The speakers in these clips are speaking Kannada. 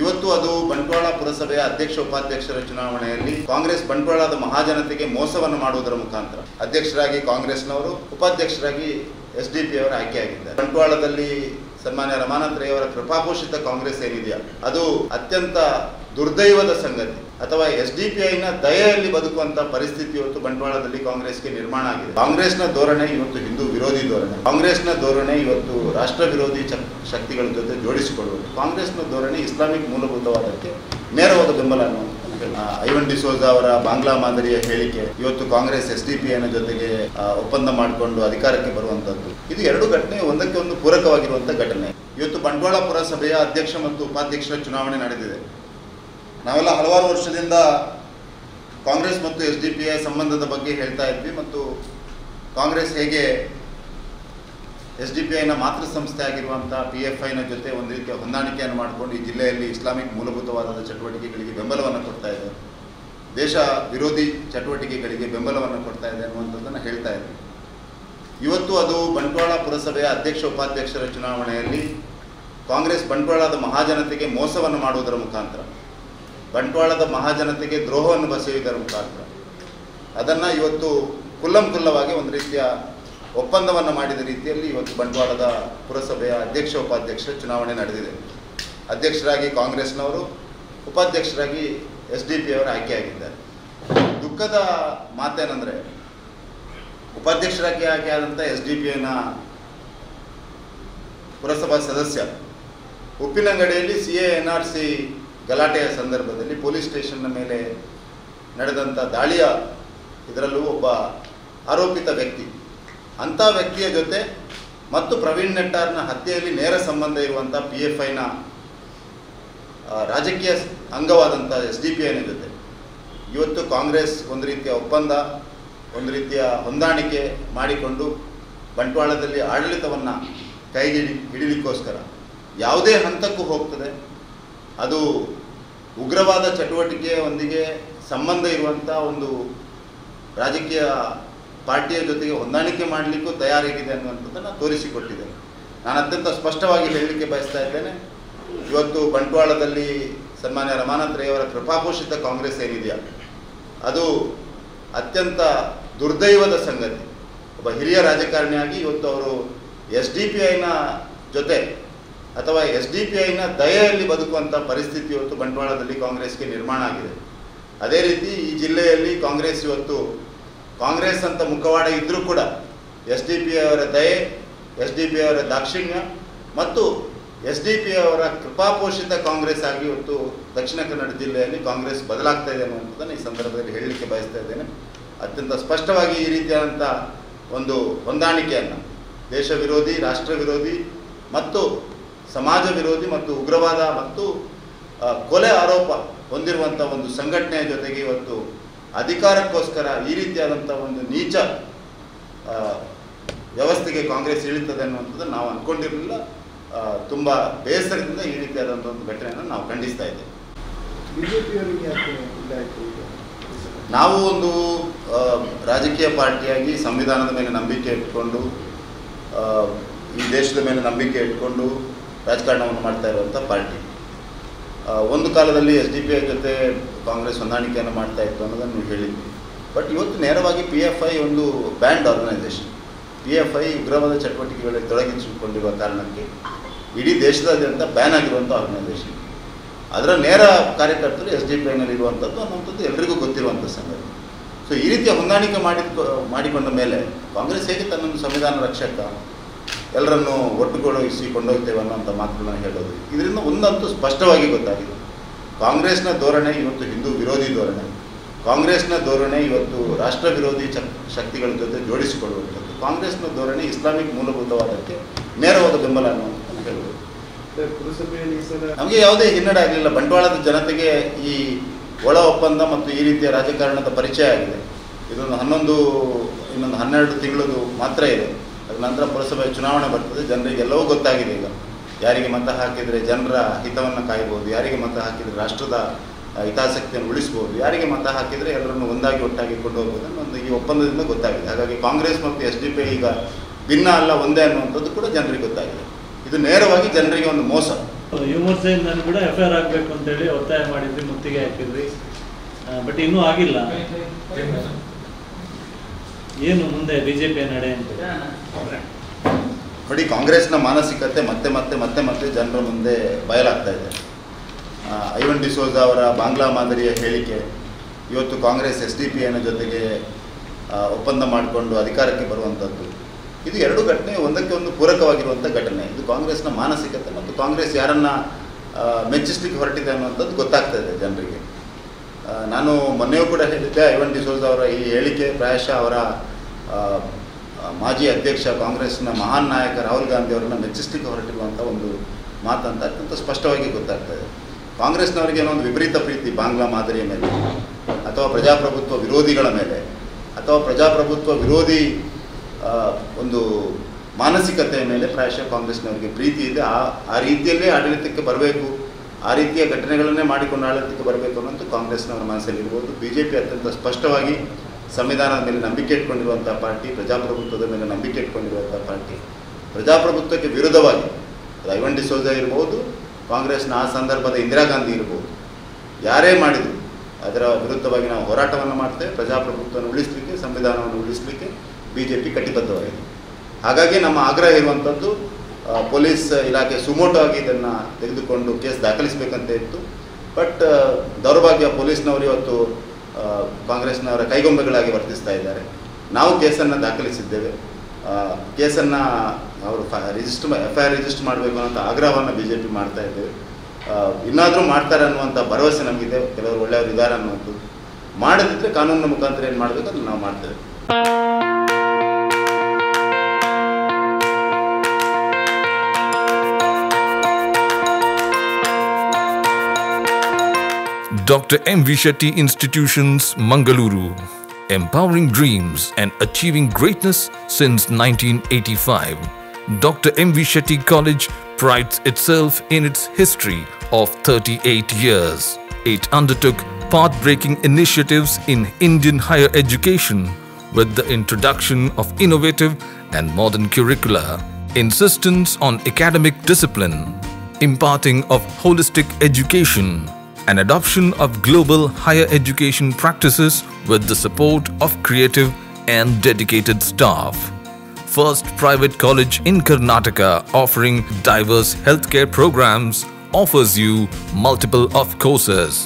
ಇವತ್ತು ಅದು ಬಂಟ್ವಾಳ ಪುರಸಭೆಯ ಅಧ್ಯಕ್ಷ ಉಪಾಧ್ಯಕ್ಷರ ಚುನಾವಣೆಯಲ್ಲಿ ಕಾಂಗ್ರೆಸ್ ಬಂಟ್ವಾಳದ ಮಹಾಜನತೆಗೆ ಮೋಸವನ್ನು ಮಾಡುವುದರ ಮುಖಾಂತರ ಅಧ್ಯಕ್ಷರಾಗಿ ಕಾಂಗ್ರೆಸ್ನವರು, ಉಪಾಧ್ಯಕ್ಷರಾಗಿ SDP ಅವರು ಆಯ್ಕೆಯಾಗಿದ್ದಾರೆ. ಬಂಟ್ವಾಳದಲ್ಲಿ ಸನ್ಮಾನ್ಯ ರಮಾನಾಥ್ ರೈ ಅವರ ಕೃಪಾಪೋಷಿತ ಕಾಂಗ್ರೆಸ್ ಏನಿದೆಯಾ ಅದು ಅತ್ಯಂತ ದುರ್ದೈವದ ಸಂಗತಿ. ಅಥವಾ SDPIನ ದಯೆಯಲ್ಲಿ ಬದುಕುವಂತ ಪರಿಸ್ಥಿತಿ ಇವತ್ತು ಬಂಟ್ವಾಳದಲ್ಲಿ ಕಾಂಗ್ರೆಸ್ಗೆ ನಿರ್ಮಾಣ ಆಗಿದೆ. ಕಾಂಗ್ರೆಸ್ನ ಧೋರಣೆ ಇವತ್ತು ಹಿಂದೂ ವಿರೋಧಿ ಧೋರಣೆ, ಕಾಂಗ್ರೆಸ್ನ ಧೋರಣೆ ಇವತ್ತು ರಾಷ್ಟ್ರ ವಿರೋಧಿ ಶಕ್ತಿಗಳ ಜೊತೆ ಜೋಡಿಸಿಕೊಳ್ಳುವುದು, ಕಾಂಗ್ರೆಸ್ನ ಧೋರಣೆ ಇಸ್ಲಾಮಿಕ್ ಮೂಲಭೂತವಾದಕ್ಕೆ ನೇರವಾದ ಬೆಂಬಲ ಅನ್ನುವಂಥ ಐವನ್ ಡಿಸೋಜ ಅವರ ಬಾಂಗ್ಲಾ ಮಾದರಿಯ ಹೇಳಿಕೆ ಇವತ್ತು ಕಾಂಗ್ರೆಸ್ SDPIನ ಜೊತೆಗೆ ಒಪ್ಪಂದ ಮಾಡಿಕೊಂಡು ಅಧಿಕಾರಕ್ಕೆ ಬರುವಂತದ್ದು, ಇದು ಎರಡು ಘಟನೆ ಒಂದಕ್ಕೆ ಒಂದು ಪೂರಕವಾಗಿರುವಂತಹ ಘಟನೆ. ಇವತ್ತು ಬಂಟ್ವಾಳ ಪುರಸಭೆಯ ಅಧ್ಯಕ್ಷ ಮತ್ತು ಉಪಾಧ್ಯಕ್ಷರ ಚುನಾವಣೆ ನಡೆದಿದೆ. ನಾವೆಲ್ಲ ಹಲವಾರು ವರ್ಷದಿಂದ ಕಾಂಗ್ರೆಸ್ ಮತ್ತು SDPI ಸಂಬಂಧದ ಬಗ್ಗೆ ಹೇಳ್ತಾ ಇದ್ವಿ ಮತ್ತು ಕಾಂಗ್ರೆಸ್ ಹೇಗೆ SDPIನ ಮಾತೃ ಸಂಸ್ಥೆ ಆಗಿರುವಂಥ PFIನ ಜೊತೆ ಒಂದು ರೀತಿಯ ಹೊಂದಾಣಿಕೆಯನ್ನು ಮಾಡಿಕೊಂಡು ಈ ಜಿಲ್ಲೆಯಲ್ಲಿ ಇಸ್ಲಾಮಿಕ್ ಮೂಲಭೂತವಾದ ಚಟುವಟಿಕೆಗಳಿಗೆ ಬೆಂಬಲವನ್ನು ಕೊಡ್ತಾ ಇದೆ, ದೇಶ ವಿರೋಧಿ ಚಟುವಟಿಕೆಗಳಿಗೆ ಬೆಂಬಲವನ್ನು ಕೊಡ್ತಾ ಇದೆ ಅನ್ನುವಂಥದ್ದನ್ನು ಹೇಳ್ತಾ ಇದ್ವಿ. ಇವತ್ತು ಅದು ಬಂಟ್ವಾಳ ಪುರಸಭೆಯ ಅಧ್ಯಕ್ಷ ಉಪಾಧ್ಯಕ್ಷರ ಚುನಾವಣೆಯಲ್ಲಿ ಕಾಂಗ್ರೆಸ್ ಬಂಟ್ವಾಳದ ಮಹಾಜನತೆಗೆ ಮೋಸವನ್ನು ಮಾಡುವುದರ ಮುಖಾಂತರ, ಬಂಟ್ವಾಳದ ಮಹಾಜನತೆಗೆ ದ್ರೋಹವನ್ನು ಬಸೆಯುವುದರ ಮುಖಾಂತರ ಅದನ್ನು ಇವತ್ತು ಕುಲ್ಲಂಕುಲ್ಲವಾಗಿ ಒಂದು ರೀತಿಯ ಒಪ್ಪಂದವನ್ನು ಮಾಡಿದ ರೀತಿಯಲ್ಲಿ ಇವತ್ತು ಬಂಟ್ವಾಳದ ಪುರಸಭೆಯ ಅಧ್ಯಕ್ಷ ಉಪಾಧ್ಯಕ್ಷರ ಚುನಾವಣೆ ನಡೆದಿದೆ. ಅಧ್ಯಕ್ಷರಾಗಿ ಕಾಂಗ್ರೆಸ್ನವರು, ಉಪಾಧ್ಯಕ್ಷರಾಗಿ SDP ಅವರು ಆಯ್ಕೆಯಾಗಿದ್ದಾರೆ. ದುಃಖದ ಮಾತೇನೆಂದರೆ ಉಪಾಧ್ಯಕ್ಷರಾಗಿ ಆಯ್ಕೆಯಾದಂಥ SDPIನ ಪುರಸಭಾ ಸದಸ್ಯ ಉಪ್ಪಿನಂಗಡಿಯಲ್ಲಿ CA NRC ಗಲಾಟೆಯ ಸಂದರ್ಭದಲ್ಲಿ ಪೊಲೀಸ್ ಸ್ಟೇಷನ್ನ ಮೇಲೆ ನಡೆದಂಥ ದಾಳಿಯ ಇದರಲ್ಲೂ ಒಬ್ಬ ಆರೋಪಿತ ವ್ಯಕ್ತಿ, ಅಂಥ ವ್ಯಕ್ತಿಯ ಜೊತೆ ಮತ್ತು ಪ್ರವೀಣ್ ನೆಟ್ಟಾರ್ನ ಹತ್ಯೆಯಲ್ಲಿ ನೇರ ಸಂಬಂಧ ಇರುವಂಥ PFIನ ರಾಜಕೀಯ ಅಂಗವಾದಂಥ SDPIನ ಜೊತೆ ಇವತ್ತು ಕಾಂಗ್ರೆಸ್ ಒಂದು ರೀತಿಯ ಒಪ್ಪಂದ, ಒಂದು ರೀತಿಯ ಹೊಂದಾಣಿಕೆ ಮಾಡಿಕೊಂಡು ಬಂಟ್ವಾಳದಲ್ಲಿ ಆಡಳಿತವನ್ನು ಕೈಗೆ ಹಿಡಿಲಿಕ್ಕೋಸ್ಕರ ಯಾವುದೇ ಹಂತಕ್ಕೂ ಹೋಗ್ತದೆ. ಅದು ಉಗ್ರವಾದ ಚಟುವಟಿಕೆಯೊಂದಿಗೆ ಸಂಬಂಧ ಇರುವಂಥ ಒಂದು ರಾಜಕೀಯ ಪಾರ್ಟಿಯ ಜೊತೆಗೆ ಹೊಂದಾಣಿಕೆ ಮಾಡಲಿಕ್ಕೂ ತಯಾರಾಗಿದೆ ಅನ್ನುವಂಥದ್ದನ್ನು ತೋರಿಸಿಕೊಟ್ಟಿದೆ. ನಾನು ಅತ್ಯಂತ ಸ್ಪಷ್ಟವಾಗಿ ಹೇಳಲಿಕ್ಕೆ ಬಯಸ್ತಾ ಇದ್ದೇನೆ, ಇವತ್ತು ಬಂಟ್ವಾಳದಲ್ಲಿ ಸನ್ಮಾನ್ಯ ರಮಾನಾಥ್ ರೈ ಅವರ ಕೃಪಾಪೋಷಿತ ಕಾಂಗ್ರೆಸ್ ಏನಿದೆಯಾ ಅದು ಅತ್ಯಂತ ದುರ್ದೈವದ ಸಂಗತಿ. ಒಬ್ಬ ಹಿರಿಯ ರಾಜಕಾರಣಿಯಾಗಿ ಇವತ್ತು ಅವರು SDPIನ ಜೊತೆ ಅಥವಾ SDPIನ ದಯೆಯಲ್ಲಿ ಬದುಕುವಂಥ ಪರಿಸ್ಥಿತಿ ಇವತ್ತು ಬಂಟ್ವಾಳದಲ್ಲಿ ಕಾಂಗ್ರೆಸ್ಗೆ ನಿರ್ಮಾಣ ಆಗಿದೆ. ಅದೇ ರೀತಿ ಈ ಜಿಲ್ಲೆಯಲ್ಲಿ ಕಾಂಗ್ರೆಸ್ ಇವತ್ತು ಕಾಂಗ್ರೆಸ್ ಅಂತ ಮುಖವಾಡ ಇದ್ದರೂ ಕೂಡ SDPI ಅವರ ದಯೆ, SDPI ಅವರ ದಾಕ್ಷಿಣ್ಯ ಮತ್ತು SDPI ಅವರ ಕೃಪಾಪೋಷಿತ ಕಾಂಗ್ರೆಸ್ ಆಗಿ ಇವತ್ತು ದಕ್ಷಿಣ ಕನ್ನಡ ಜಿಲ್ಲೆಯಲ್ಲಿ ಕಾಂಗ್ರೆಸ್ ಬದಲಾಗ್ತಾ ಇದೆ ಅನ್ನುವಂಥದ್ದನ್ನು ಈ ಸಂದರ್ಭದಲ್ಲಿ ಹೇಳಲಿಕ್ಕೆ ಬಯಸ್ತಾ ಇದ್ದೇನೆ. ಅತ್ಯಂತ ಸ್ಪಷ್ಟವಾಗಿ ಈ ರೀತಿಯಾದಂಥ ಒಂದು ಹೊಂದಾಣಿಕೆಯನ್ನು ದೇಶ ವಿರೋಧಿ, ರಾಷ್ಟ್ರ ವಿರೋಧಿ ಮತ್ತು ಸಮಾಜ ವಿರೋಧಿ ಮತ್ತು ಉಗ್ರವಾದ ಮತ್ತು ಕೊಲೆ ಆರೋಪ ಹೊಂದಿರುವಂಥ ಒಂದು ಸಂಘಟನೆಯ ಜೊತೆಗೆ ಇವತ್ತು ಅಧಿಕಾರಕ್ಕೋಸ್ಕರ ಈ ರೀತಿಯಾದಂಥ ಒಂದು ನೀಚ ವ್ಯವಸ್ಥೆಗೆ ಕಾಂಗ್ರೆಸ್ ಇಳಿತದೆ ಅನ್ನುವಂಥದ್ದು ನಾವು ಅಂದ್ಕೊಂಡಿರಲಿಲ್ಲ. ತುಂಬ ಬೇಸರದಿಂದ ಈ ರೀತಿಯಾದಂಥ ಒಂದು ಘಟನೆಯನ್ನು ನಾವು ಖಂಡಿಸ್ತಾ ಇದ್ದೇವೆ. ನಾವು ಒಂದು ರಾಜಕೀಯ ಪಾರ್ಟಿಯಾಗಿ ಸಂವಿಧಾನದ ಮೇಲೆ ನಂಬಿಕೆ ಇಟ್ಕೊಂಡು, ಈ ದೇಶದ ಮೇಲೆ ನಂಬಿಕೆ ಇಟ್ಕೊಂಡು ರಾಜಕಾರಣವನ್ನು ಮಾಡ್ತಾ ಇರುವಂಥ ಪಾರ್ಟಿ. ಒಂದು ಕಾಲದಲ್ಲಿ SDPI ಜೊತೆ ಕಾಂಗ್ರೆಸ್ ಹೊಂದಾಣಿಕೆಯನ್ನು ಮಾಡ್ತಾ ಇತ್ತು ಅನ್ನೋದನ್ನು ನೀವು ಹೇಳಿದ್ವಿ. ಬಟ್ ಇವತ್ತು ನೇರವಾಗಿ PFI ಒಂದು ಬ್ಯಾಂಡ್ ಆರ್ಗನೈಸೇಷನ್. PFI ಉಗ್ರವಾದ ಚಟುವಟಿಕೆಗಳಲ್ಲಿ ತೊಡಗಿಸಿಕೊಂಡಿರುವ ಕಾರಣಕ್ಕೆ ಇಡೀ ದೇಶದಾದ್ಯಂತ ಬ್ಯಾನ್ ಆಗಿರುವಂಥ ಆರ್ಗನೈಸೇಷನ್. ಅದರ ನೇರ ಕಾರ್ಯಕರ್ತರು SDPIನಲ್ಲಿ ಇರುವಂಥದ್ದು ಅನ್ನುವಂಥದ್ದು ಎಲ್ರಿಗೂ ಗೊತ್ತಿರುವಂಥ ಸಂಗತಿ. ಸೊ ಈ ರೀತಿಯ ಹೊಂದಾಣಿಕೆ ಮಾಡಿಕೊಂಡ ಮೇಲೆ ಕಾಂಗ್ರೆಸ್ ಹೇಗೆ ತನ್ನೊಂದು ಸಂವಿಧಾನ ರಕ್ಷಕ ಎಲ್ಲರನ್ನು ಒಟ್ಟುಗೂಡಿಸಿ ಕೊಂಡೊಯ್ತೇವೆ ಅನ್ನೋಂಥ ಮಾತುಗಳನ್ನು ಹೇಳೋದು, ಇದರಿಂದ ಒಂದಂತೂ ಸ್ಪಷ್ಟವಾಗಿ ಗೊತ್ತಾಗಿದೆ, ಕಾಂಗ್ರೆಸ್ನ ಧೋರಣೆ ಇವತ್ತು ಹಿಂದೂ ವಿರೋಧಿ ಧೋರಣೆ, ಕಾಂಗ್ರೆಸ್ನ ಧೋರಣೆ ಇವತ್ತು ರಾಷ್ಟ್ರ ವಿರೋಧಿ ಶಕ್ತಿಗಳ ಜೊತೆ ಜೋಡಿಸಿಕೊಳ್ಳುವಂಥದ್ದು, ಕಾಂಗ್ರೆಸ್ನ ಧೋರಣೆ ಇಸ್ಲಾಮಿಕ್ ಮೂಲಭೂತವಾದಕ್ಕೆ ನೇರವಾದ ಬೆಂಬಲ ಅನ್ನುವಂಥದ್ದು ಹೇಳ್ಬೋದು. ನಮಗೆ ಯಾವುದೇ ಹಿನ್ನಡೆ ಆಗಲಿಲ್ಲ. ಬಂಟ್ವಾಳದ ಜನತೆಗೆ ಈ ಒಳ ಒಪ್ಪಂದ ಮತ್ತು ಈ ರೀತಿಯ ರಾಜಕಾರಣದ ಪರಿಚಯ ಆಗಿದೆ. ಇನ್ನೊಂದು 12 ತಿಂಗಳದು ಮಾತ್ರ ಇದೆ. ಅದ ನಂತರ ಪುರಸಭೆ ಚುನಾವಣೆ ಬರ್ತದೆ. ಜನರಿಗೆಲ್ಲವೂ ಗೊತ್ತಾಗಿದೆ ಈಗ ಯಾರಿಗೆ ಮತ ಹಾಕಿದರೆ ಜನರ ಹಿತವನ್ನು ಕಾಯ್ಬೋದು, ಯಾರಿಗೆ ಮತ ಹಾಕಿದರೆ ರಾಷ್ಟ್ರದ ಹಿತಾಸಕ್ತಿಯನ್ನು ಉಳಿಸ್ಬೋದು, ಯಾರಿಗೆ ಮತ ಹಾಕಿದರೆ ಎಲ್ಲರನ್ನು ಒಂದಾಗಿ ಒಟ್ಟಾಗಿ ಕೊಂಡು ಹೋಗ್ಬೋದು ಅನ್ನೋದು ಈ ಒಪ್ಪಂದದಿಂದ ಗೊತ್ತಾಗಿದೆ. ಹಾಗಾಗಿ ಕಾಂಗ್ರೆಸ್ ಮತ್ತು SDPI ಈಗ ಭಿನ್ನ ಅಲ್ಲ, ಒಂದೇ ಅನ್ನುವಂಥದ್ದು ಕೂಡ ಜನರಿಗೆ ಗೊತ್ತಾಗಿದೆ. ಇದು ನೇರವಾಗಿ ಜನರಿಗೆ ಒಂದು ಮೋಸ. ವಿಮರ್ಶೆಯಿಂದ ಕೂಡ FIR ಆಗಬೇಕು ಅಂತೇಳಿ ಒತ್ತಾಯ ಮಾಡಿದ್ರಿ, ಮುತ್ತಿಗೆ ಹಾಕಿದ್ರಿ, ಬಟ್ ಇನ್ನೂ ಆಗಿಲ್ಲ. ಏನು ಮುಂದೆ ಬಿಜೆಪಿಯ ನಡೆ ಅಂತ ನೋಡಿ, ಕಾಂಗ್ರೆಸ್ನ ಮಾನಸಿಕತೆ ಮತ್ತೆ ಮತ್ತೆ ಮತ್ತೆ ಮತ್ತೆ ಜನರ ಮುಂದೆ ಬಯಲಾಗ್ತಾ ಇದೆ. ಐವನ್ ಡಿಸೋಜಾ ಅವರ ಬಾಂಗ್ಲಾ ಮಾದರಿಯ ಹೇಳಿಕೆ, ಇವತ್ತು ಕಾಂಗ್ರೆಸ್ SDPIನ ಜೊತೆಗೆ ಒಪ್ಪಂದ ಮಾಡಿಕೊಂಡು ಅಧಿಕಾರಕ್ಕೆ ಬರುವಂಥದ್ದು, ಇದು ಎರಡು ಘಟನೆ ಒಂದಕ್ಕೆ ಒಂದು ಪೂರಕವಾಗಿರುವಂಥ ಘಟನೆ. ಇದು ಕಾಂಗ್ರೆಸ್ನ ಮಾನಸಿಕತೆ ಮತ್ತು ಕಾಂಗ್ರೆಸ್ ಯಾರನ್ನು ಮೆಚ್ಚಿಸ್ಲಿಕ್ಕೆ ಹೊರಟಿದೆ ಅನ್ನುವಂಥದ್ದು ಗೊತ್ತಾಗ್ತಾ ಇದೆ ಜನರಿಗೆ. ನಾನು ಮೊನ್ನೆಯೂ ಕೂಡ ಹೇಳಿದ್ದೆ, ಐವನ್ ಡಿಸೋಜಾ ಅವರ ಈ ಹೇಳಿಕೆ ಪ್ರಾಯಶಃ ಅವರ ಮಾಜಿ ಅಧ್ಯಕ್ಷ ಕಾಂಗ್ರೆಸ್ನ ಮಹಾನ್ ನಾಯಕ ರಾಹುಲ್ ಗಾಂಧಿ ಅವರನ್ನು ಮೆಚ್ಚಿಸ್ಲಿಕ್ಕೆ ಹೊರಟಿರುವಂಥ ಒಂದು ಮಾತಂತ ಅತ್ಯಂತ ಸ್ಪಷ್ಟವಾಗಿ ಗೊತ್ತಾಗ್ತಾ ಇದೆ. ಕಾಂಗ್ರೆಸ್ನವರಿಗೆ ಏನೋ ಒಂದು ವಿಪರೀತ ಪ್ರೀತಿ ಬಾಂಗ್ಲಾ ಮಾದರಿಯ ಮೇಲೆ, ಅಥವಾ ಪ್ರಜಾಪ್ರಭುತ್ವ ವಿರೋಧಿಗಳ ಮೇಲೆ, ಅಥವಾ ಪ್ರಜಾಪ್ರಭುತ್ವ ವಿರೋಧಿ ಒಂದು ಮಾನಸಿಕತೆಯ ಮೇಲೆ ಪ್ರಾಯಶಃ ಕಾಂಗ್ರೆಸ್ನವರಿಗೆ ಪ್ರೀತಿ ಇದೆ. ಆ ರೀತಿಯಲ್ಲೇ ಆಡಳಿತಕ್ಕೆ ಬರಬೇಕು, ಆ ರೀತಿಯ ಘಟನೆಗಳನ್ನೇ ಮಾಡಿಕೊಂಡು ಆಡಳಿತಕ್ಕೆ ಬರಬೇಕು ಅನ್ನೋದು ಕಾಂಗ್ರೆಸ್ನವರ ಮನಸ್ಸಲ್ಲಿರ್ಬೋದು. BJP ಅತ್ಯಂತ ಸ್ಪಷ್ಟವಾಗಿ ಸಂವಿಧಾನದ ಮೇಲೆ ನಂಬಿಕೆ ಇಟ್ಕೊಂಡಿರುವಂಥ ಪಾರ್ಟಿ, ಪ್ರಜಾಪ್ರಭುತ್ವದ ಮೇಲೆ ನಂಬಿಕೆ ಇಟ್ಕೊಂಡಿರುವಂಥ ಪಾರ್ಟಿ. ಪ್ರಜಾಪ್ರಭುತ್ವಕ್ಕೆ ವಿರುದ್ಧವಾಗಿ ಐವನ್ ಡಿಸೋಜಾ ಇರ್ಬೋದು, ಕಾಂಗ್ರೆಸ್ನ ಆ ಸಂದರ್ಭದ ಇಂದಿರಾ ಗಾಂಧಿ ಇರ್ಬೋದು, ಯಾರೇ ಮಾಡಿದರು ಅದರ ವಿರುದ್ಧವಾಗಿ ನಾವು ಹೋರಾಟವನ್ನು ಮಾಡ್ತೇವೆ. ಪ್ರಜಾಪ್ರಭುತ್ವವನ್ನು ಉಳಿಸಲಿಕ್ಕೆ, ಸಂವಿಧಾನವನ್ನು ಉಳಿಸಲಿಕ್ಕೆ BJP ಕಟಿಬದ್ಧವಾಗಿದೆ. ಹಾಗಾಗಿ ನಮ್ಮ ಆಗ್ರಹ ಇರುವಂಥದ್ದು, ಪೊಲೀಸ್ ಇಲಾಖೆ ಸುಮೋಟೋ ಆಗಿ ಇದನ್ನು ತೆಗೆದುಕೊಂಡು ಕೇಸ್ ದಾಖಲಿಸಬೇಕಂತ ಇತ್ತು. ಬಟ್ ದೌರ್ಭಾಗ್ಯ, ಪೊಲೀಸ್ನವರು ಇವತ್ತು ಕಾಂಗ್ರೆಸ್ನವರ ಕೈಗೊಂಬೆಗಳಾಗಿ ವರ್ತಿಸ್ತಾ ಇದ್ದಾರೆ. ನಾವು ಕೇಸನ್ನು ದಾಖಲಿಸಿದ್ದೇವೆ. ಕೇಸನ್ನು ಅವರು FIR ರಿಜಿಸ್ಟರ್ ಮಾಡಬೇಕು ಅನ್ನೋಂಥ ಆಗ್ರಹವನ್ನು BJP ಮಾಡ್ತಾ ಇದ್ದೇವೆ. ಇನ್ನಾದರೂ ಮಾಡ್ತಾರೆ ಅನ್ನುವಂಥ ಭರವಸೆ ನಮಗಿದೆ. ಕೆಲವರು ಒಳ್ಳೆಯವರು ಇದ್ದಾರೆ ಅನ್ನುವಂಥದ್ದು. ಮಾಡದಿದ್ದರೆ ಕಾನೂನಿನ ಮುಖಾಂತರ ಏನು ಮಾಡಬೇಕು ಅದನ್ನು ನಾವು ಮಾಡ್ತೇವೆ. Dr. M.V. Shetty Institutions, Mangaluru. Empowering dreams and achieving greatness since 1985. Dr. M.V. Shetty College prides itself in its history of 38 years. It undertook path-breaking initiatives in Indian higher education with the introduction of innovative and modern curricula, insistence on academic discipline, imparting of holistic education, and adoption of global higher education practices with the support of creative and dedicated staff. First private college in Karnataka offering diverse healthcare programs, offers you multiple of courses.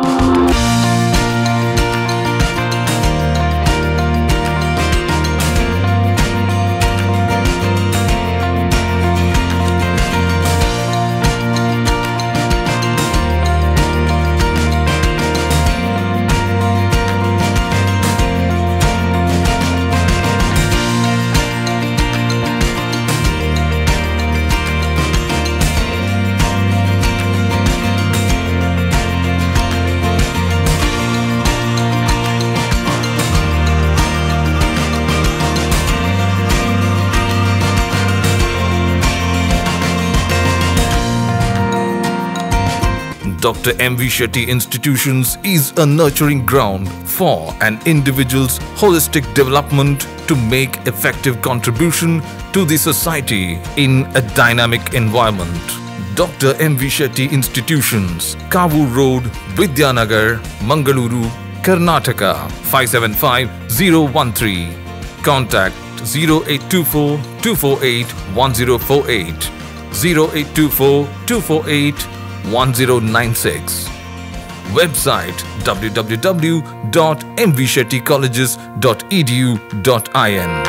Dr. M.V. Shetty Institutions is a nurturing ground for an individual's holistic development to make effective contribution to the society in a dynamic environment. Dr. M.V. Shetty Institutions, Kavu Road, Vidyanagar, Mangaluru, Karnataka, 575013. Contact 0824 248 1048, 0824 248 1096. Website www.mvshettycolleges.edu.in.